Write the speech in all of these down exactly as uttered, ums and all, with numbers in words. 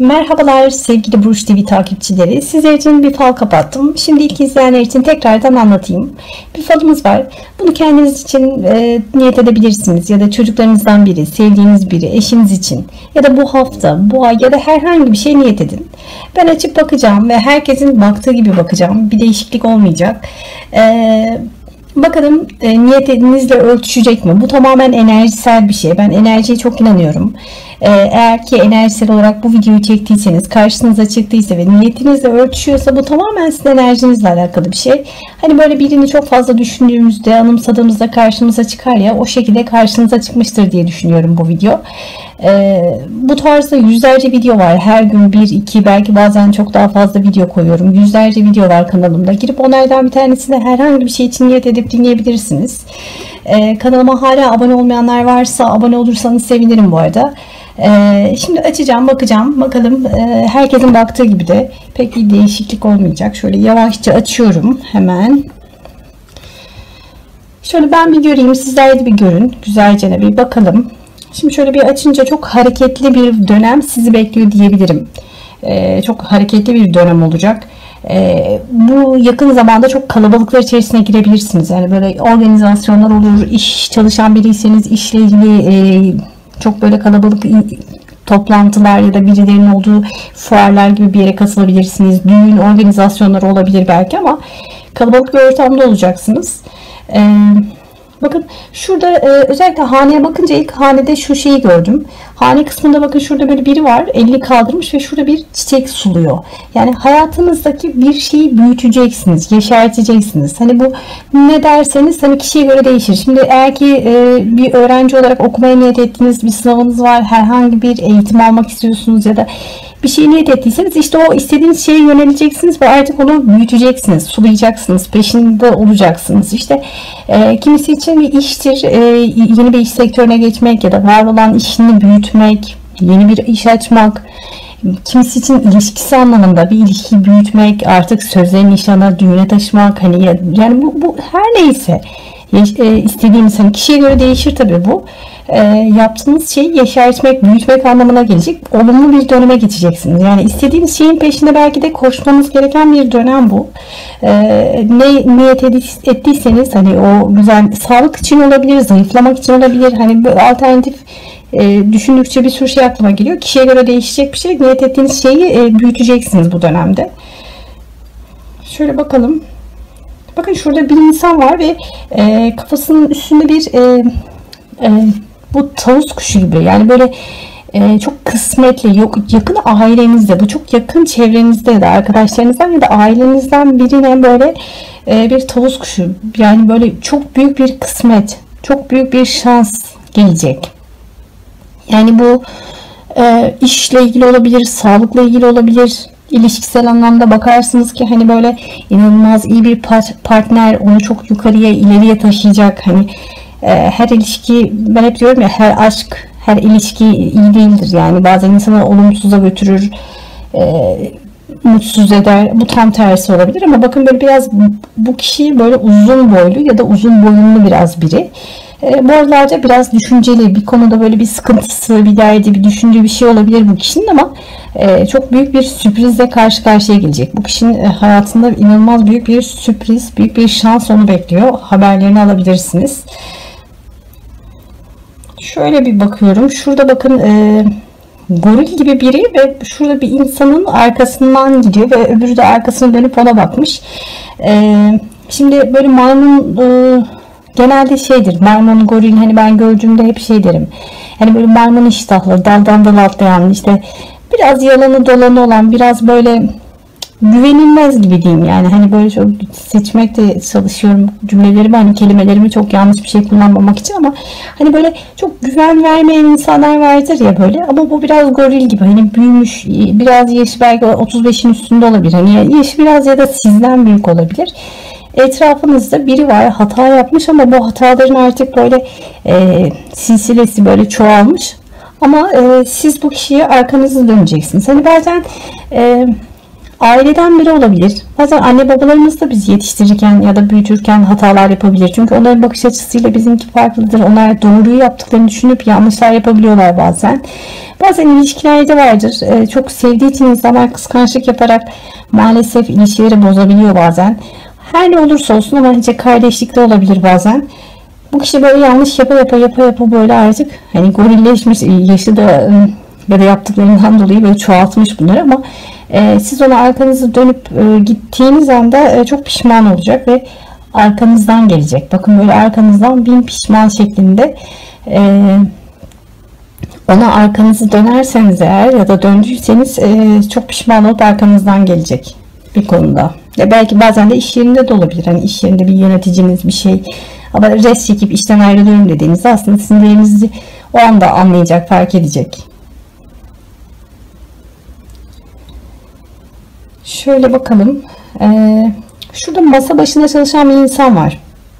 Merhabalar sevgili Burç T V takipçileri. Sizler için bir fal kapattım. Şimdi ilk izleyenler için tekrardan anlatayım. Bir falımız var. Bunu kendiniz için e, niyet edebilirsiniz. Ya da çocuklarınızdan biri, sevdiğiniz biri, eşiniz için. Ya da bu hafta, bu ay ya da herhangi bir şey niyet edin. Ben açıp bakacağım ve herkesin baktığı gibi bakacağım. Bir değişiklik olmayacak. Eee... Bakalım e, niyetinizle örtüşecek mi? Bu tamamen enerjisel bir şey. Ben enerjiye çok inanıyorum. E, eğer ki enerjisel olarak bu videoyu çektiyseniz, karşınıza çıktıysa ve niyetinizle örtüşüyorsa bu tamamen sizin enerjinizle alakalı bir şey. Hani böyle birini çok fazla düşündüğümüzde, anımsadığımızda karşımıza çıkar ya, o şekilde karşınıza çıkmıştır diye düşünüyorum bu video. E, bu tarzda yüzlerce video var. Her gün bir, iki, belki bazen çok daha fazla video koyuyorum. Yüzlerce video var kanalımda. Girip onlardan bir tanesine herhangi bir şey için niyet edip dinleyebilirsiniz. Ee, kanalıma hala abone olmayanlar varsa abone olursanız sevinirim bu arada. Ee, şimdi açacağım, bakacağım. Bakalım e, herkesin baktığı gibi de pek bir değişiklik olmayacak. Şöyle yavaşça açıyorum hemen. Şöyle ben bir göreyim, sizler de bir görün. Güzelce bir bakalım. Şimdi şöyle bir açınca çok hareketli bir dönem sizi bekliyor diyebilirim. Ee, çok hareketli bir dönem olacak. Ee, bu yakın zamanda çok kalabalıklar içerisine girebilirsiniz. Yani böyle organizasyonlar olur, iş çalışan biriyseniz işle ilgili e, çok böyle kalabalık toplantılar ya da birilerinin olduğu fuarlar gibi bir yere katılabilirsiniz. Düğün organizasyonları olabilir belki ama kalabalık bir ortamda olacaksınız. Ee, Bakın şurada e, özellikle haneye bakınca ilk hanede şu şeyi gördüm. Hane kısmında bakın şurada böyle biri var. Elini kaldırmış ve şurada bir çiçek suluyor. Yani hayatınızdaki bir şeyi büyüteceksiniz, yeşerteceksiniz. Hani bu ne derseniz hani kişiye göre değişir. Şimdi eğer ki e, bir öğrenci olarak okumaya niyet ettiğiniz bir sınavınız var. Herhangi bir eğitim almak istiyorsunuz ya da bir şey niyet ettiyseniz işte o istediğiniz şeye yöneleceksiniz ve artık onu büyüteceksiniz, sulayacaksınız, peşinde olacaksınız. İşte e, kimisi için bir iştir, e, yeni bir iş sektörüne geçmek ya da var olan işini büyütmek, yeni bir iş açmak. Kimisi için ilişkisi anlamında bir ilişkiyi büyütmek, artık sözlerini nişana, düğüne taşımak, hani yani bu, bu her neyse e, istediğiniz, hani kişiye göre değişir tabii bu. E, yaptığınız şeyi yeşertmek, büyütmek anlamına gelecek. Olumlu bir döneme geçeceksiniz. Yani istediğiniz şeyin peşinde belki de koşmanız gereken bir dönem bu. E, ne niyet ettiyseniz hani o güzel sağlık için olabilir, zayıflamak için olabilir. Hani böyle alternatif e, düşündükçe bir sürü şey aklıma geliyor. Kişiye göre değişecek bir şey. Niyet ettiğiniz şeyi e, büyüteceksiniz bu dönemde. Şöyle bakalım. Bakın şurada bir insan var ve e, kafasının üstünde bir e, e, bu tavus kuşu gibi, yani böyle e, çok kısmetli, yok yakın ailenizde, bu çok yakın çevrenizde ya da arkadaşlarınızdan ya da ailenizden birine böyle e, bir tavus kuşu, yani böyle çok büyük bir kısmet, çok büyük bir şans gelecek. Yani bu e, işle ilgili olabilir, sağlıkla ilgili olabilir. İlişkisel anlamda bakarsınız ki hani böyle inanılmaz iyi bir partner onu çok yukarıya, ileriye taşıyacak. Hani e, her ilişki, ben hep diyorum ya, her aşk, her ilişki iyi değildir. Yani bazen insanı olumsuza götürür, e, mutsuz eder. Bu tam tersi olabilir ama bakın böyle biraz bu kişi böyle uzun boylu ya da uzun boyunlu biraz biri. E, bu aralarda biraz düşünceli, bir konuda böyle bir sıkıntısı, bir derdi, bir düşündüğü bir şey olabilir bu kişinin ama e, çok büyük bir sürprizle karşı karşıya gelecek. Bu kişinin e, hayatında inanılmaz büyük bir sürpriz, büyük bir şans onu bekliyor. Haberlerini alabilirsiniz. Şöyle bir bakıyorum. Şurada bakın e, goril gibi biri ve şurada bir insanın arkasından gidiyor ve öbürü de arkasına dönüp ona bakmış. E, şimdi böyle maymun e, genelde şeydir, maymun, goril, hani ben gördüğümde hep şey derim. Hani böyle maymun iştahlı, daldan dala atlayan, işte biraz yalanı dolanı olan, biraz böyle güvenilmez gibi diyeyim. Yani hani böyle çok seçmekte çalışıyorum cümlelerimi, hani kelimelerimi çok yanlış bir şey kullanmamak için ama hani böyle çok güven vermeyen insanlar vardır ya böyle, ama bu biraz goril gibi, hani büyümüş, biraz yaşı belki otuz beşin üstünde olabilir, hani yaşı biraz ya da sizden büyük olabilir. Etrafınızda biri var, hata yapmış ama bu hataların artık böyle e, silsilesi böyle çoğalmış ama e, siz bu kişiye arkanızı döneceksiniz. Hani bazen e, aileden biri olabilir. Bazen anne babalarımız da bizi yetiştirirken ya da büyütürken hatalar yapabilir. Çünkü onların bakış açısıyla bizimki farklıdır. Onlar doğruyu yaptıklarını düşünüp yanlışlar yapabiliyorlar bazen. Bazen ilişkilerde vardır. Ee, çok sevdiği için insanlar kıskançlık yaparak maalesef ilişkileri bozabiliyor bazen. Her ne olursa olsun ama işte kardeşlikte olabilir bazen. Bu kişi böyle yanlış yapa yapa yapa yapa böyle artık hani gorilleşmiş, yaşı da ya da yaptıklarından dolayı böyle çoğaltmış bunları ama e, siz ona arkanızı dönüp e, gittiğiniz anda e, çok pişman olacak ve arkanızdan gelecek. Bakın böyle arkanızdan bin pişman şeklinde e, ona arkanızı dönerseniz eğer ya da döndüyseniz e, çok pişman olup arkanızdan gelecek bir konuda. Ya belki bazen de iş yerinde de olabilir. Hani iş yerinde bir yöneticiniz bir şey ama res çekip işten ayrılıyorum dediğinizde aslında sizin değerinizi o anda anlayacak, fark edecek. Şöyle bakalım. Ee, şurada masa başında çalışan bir insan var.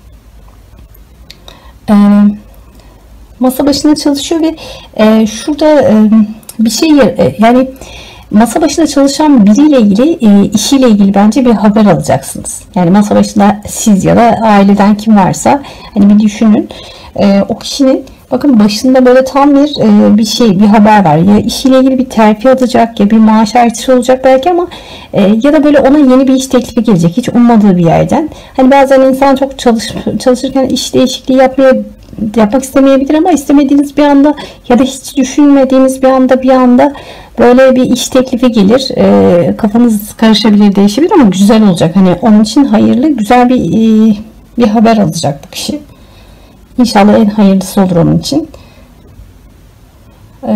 Ee, masa başında çalışıyor ve e, şurada e, bir şey e, yani masa başında çalışan biriyle ilgili e, işiyle ilgili bence bir haber alacaksınız. Yani masa başında siz ya da aileden kim varsa hani bir düşünün. E, o kişinin bakın başında böyle tam bir e, bir şey, bir haber var. Ya işiyle ilgili bir terfi alacak ya bir maaş artışı olacak belki ama e, ya da böyle ona yeni bir iş teklifi gelecek hiç ummadığı bir yerden. Hani bazen insan çok çalış, çalışırken iş değişikliği yapmaya yapmak istemeyebilir ama istemediğiniz bir anda ya da hiç düşünmediğiniz bir anda bir anda böyle bir iş teklifi gelir. E, kafanız karışabilir, değişebilir ama güzel olacak. Hani onun için hayırlı, güzel bir e, bir haber alacak bu kişi. İnşallah en hayırlısı olur onun için. Ee,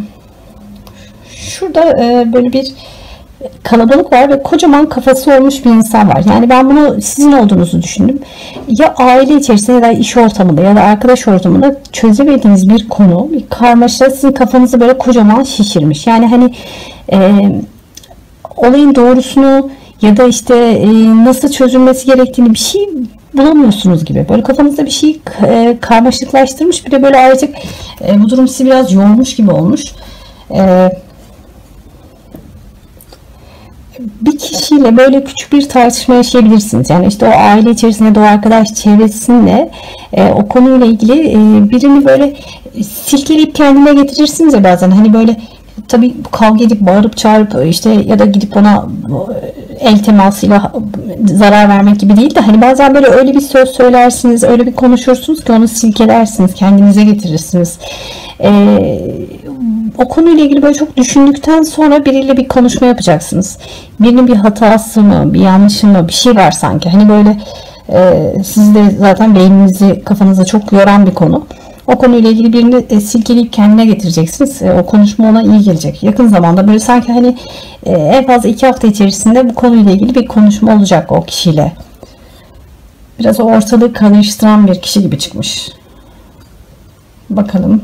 şurada e, böyle bir kalabalık var ve kocaman kafası olmuş bir insan var. Yani ben bunu sizin olduğunuzu düşündüm. Ya aile içerisinde ya da iş ortamında ya da arkadaş ortamında çözemediğiniz bir konu, bir karmaşa sizin kafanızı böyle kocaman şişirmiş. Yani hani e, olayın doğrusunu ya da işte e, nasıl çözülmesi gerektiğini bir şey bulamıyorsunuz gibi. Böyle kafanızda bir şey e, karmaşıklaştırmış. Bir de böyle artık e, bu durum sizi biraz yormuş gibi olmuş. E, bir kişiyle böyle küçük bir tartışma yaşayabilirsiniz. Yani işte o aile içerisinde de o arkadaş çevresinle e, o konuyla ilgili e, birini böyle silkeleyip kendine getirirsiniz ya bazen. Hani böyle tabii kavga edip bağırıp çağırıp işte ya da gidip ona el temasıyla zarar vermek gibi değil de hani bazen böyle öyle bir söz söylersiniz, öyle bir konuşursunuz ki onu silkelersiniz, kendinize getirirsiniz. Ee, o konuyla ilgili böyle çok düşündükten sonra biriyle bir konuşma yapacaksınız. Birinin bir hatası mı, bir yanlışı mı, bir şey var sanki. Hani böyle e, siz de zaten beyninizi, kafanıza çok yoran bir konu. O konuyla ilgili birini e, silkeleyip kendine getireceksiniz. E, o konuşma ona iyi gelecek. Yakın zamanda böyle sanki hani e, en fazla iki hafta içerisinde bu konuyla ilgili bir konuşma olacak o kişiyle. Biraz o ortalığı karıştıran bir kişi gibi çıkmış. Bakalım.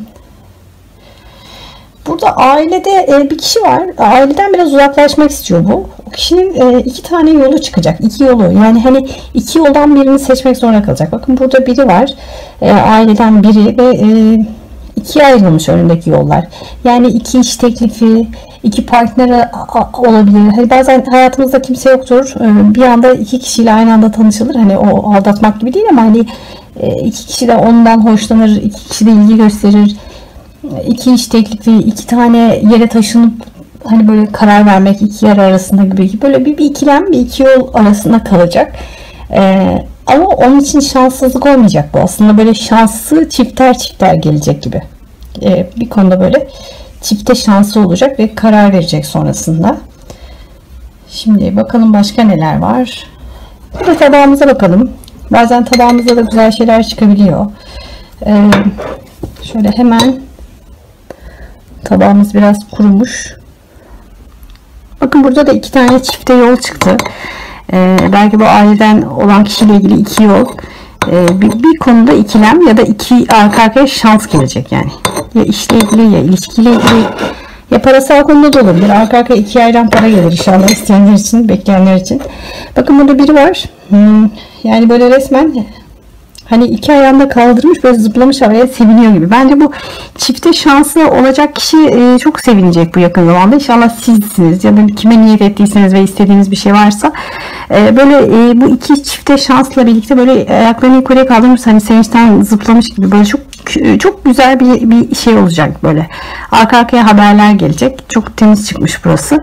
Burada ailede e, bir kişi var. Aileden biraz uzaklaşmak istiyor bu. O kişinin e, iki tane yolu çıkacak. İki yolu. Yani hani iki yoldan birini seçmek zorunda kalacak. Bakın burada biri var. E, aileden biri ve e, ikiye ayrılmış önündeki yollar. Yani iki iş teklifi, iki partner olabilir. Hani bazen hayatımızda kimse yoktur. E, bir anda iki kişiyle aynı anda tanışılır. Hani o aldatmak gibi değil ama hani e, iki kişi de ondan hoşlanır, iki kişi de ilgi gösterir. İki iş teklifi, iki tane yere taşınıp hani böyle karar vermek iki yer arasında gibi böyle bir, bir ikilem, bir iki yol arasında kalacak. Ee, ama onun için şanssızlık olmayacak bu. Aslında böyle şanslı çifter çifter gelecek gibi. Ee, bir konuda böyle çifte şansı olacak ve karar verecek sonrasında. Şimdi bakalım başka neler var. Bir de tabağımıza bakalım. Bazen tabağımızda da güzel şeyler çıkabiliyor. Ee, şöyle hemen tabağımız biraz kurumuş. Bakın burada da iki tane çifte yol çıktı. Ee, belki bu aileden olan kişiyle ilgili iki yol. Ee, bir, bir konuda ikilem ya da iki arka arkaya şans gelecek yani. Ya işle ilgili ya ilişkiyle ilgili ya parasal konuda da olabilir. Arka arkaya iki yerden para gelir inşallah isteyenler için, bekleyenler için. Bakın burada biri var. Hmm, yani böyle resmen Hani iki ayağında kaldırmış, böyle zıplamış havaya, seviniyor gibi. Bence bu çifte şanslı olacak kişi e, çok sevinecek bu yakın zamanda. İnşallah sizsiniz ya da kime niyet ettiyseniz ve istediğiniz bir şey varsa e, böyle e, bu iki çifte şansla birlikte böyle ayaklarını yukarıya kaldırmış, hani sevinçten zıplamış gibi, böyle çok çok güzel bir, bir şey olacak böyle. Arka arkaya haberler gelecek. Çok temiz çıkmış burası.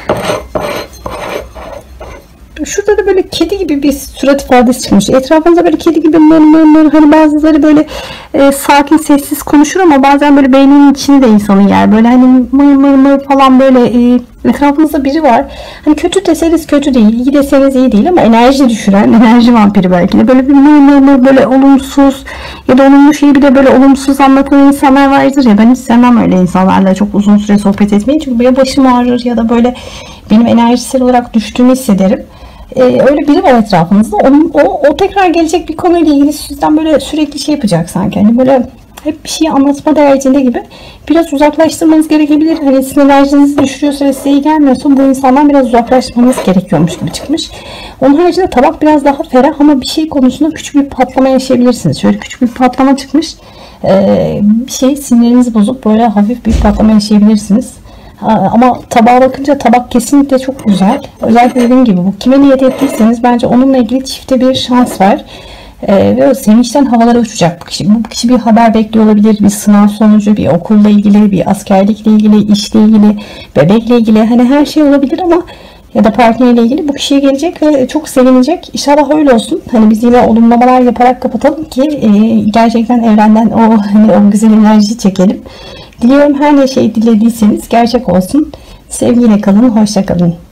Şurada da böyle kedi gibi bir surat ifadesi çıkmış. Etrafınızda böyle kedi gibi mır mır mır, hani bazıları böyle e, sakin sessiz konuşur ama bazen böyle beyninin içini de insanın yer. Böyle hani mır mır mır falan, böyle e, etrafınızda biri var. Hani kötü deseniz kötü değil, iyi deseniz iyi değil ama enerji düşüren, enerji vampiri belki de. Böyle bir mır mır mır, böyle olumsuz ya da olumlu şeyi bile böyle olumsuz anlatan insanlar vardır ya. Ben hiç sevmem öyle insanlarla çok uzun süre sohbet etmeyi. Çünkü ya başım ağrır ya da böyle benim enerjisel olarak düştüğümü hissederim. Ee, öyle biri var etrafınızda. Onun, o, o tekrar gelecek bir konuyla ilgili sizden böyle sürekli şey yapacak sanki. Hani böyle hep bir şey anlatma derdinde gibi. Biraz uzaklaştırmanız gerekebilir. Hani sizin enerjinizi düşürüyorsa ve size iyi gelmiyorsa bu insandan biraz uzaklaşmanız gerekiyormuş gibi çıkmış. Onun haricinde tabak biraz daha ferah ama bir şey konusunda küçük bir patlama yaşayabilirsiniz. Şöyle küçük bir patlama çıkmış. Ee, bir şey sinirinizi bozup böyle hafif bir patlama yaşayabilirsiniz. Ama tabağa bakınca tabak kesinlikle çok güzel. Özellikle dediğim gibi bu kime niyet ettiyseniz bence onunla ilgili çifte bir şans var. Ee, ve o sevinçten havalara uçacak bu kişi. Bu kişi bir haber bekliyor olabilir. Bir sınav sonucu, bir okulla ilgili, bir askerlikle ilgili, işle ilgili, bebekle ilgili. Hani her şey olabilir ama ya da partneriyle ilgili bu kişiye gelecek ve çok sevinecek. İnşallah öyle olsun. Hani biz yine olumlamalar yaparak kapatalım ki e, gerçekten evrenden o, hani o güzel enerjiyi çekelim. Diliyorum her ne şey dilediyseniz gerçek olsun. Sevgiyle kalın, hoşça kalın.